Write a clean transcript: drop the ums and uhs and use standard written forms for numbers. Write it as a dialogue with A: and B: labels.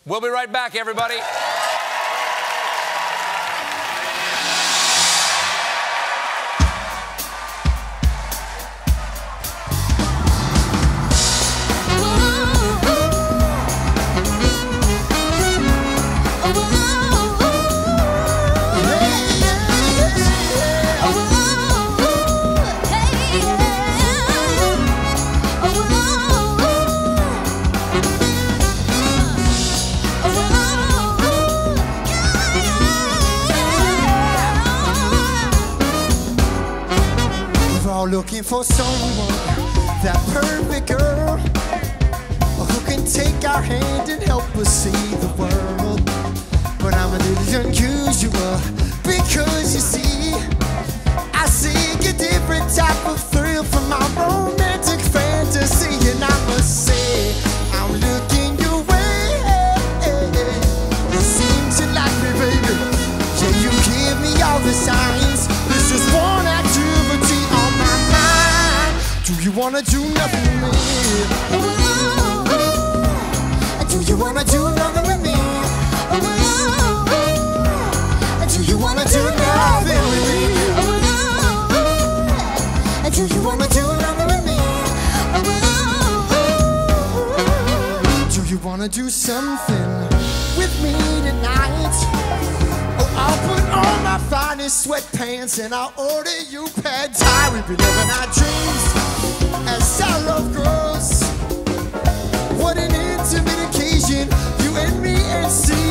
A: We'll be right back, everybody.
B: Looking for someone, that perfect girl, who can take our hand and help us see the world. But I'm a little unusual, because you see, I seek a different type of thrill from my romantic fantasy. And I must say, I'm looking your way. You seem to like me, baby. Yeah, you give me all the signs. This is one activity on my mind. Do you wanna do nothing with me? Do you wanna do nothing with me? Do you wanna do nothing with me? Do you wanna do nothing with me? Do you wanna do something with me tonight? Oh, I'll put on my finest sweatpants and I'll order you pad thai. We'll be living our dreams as our love grows. What an intimate occasion, you and me and see.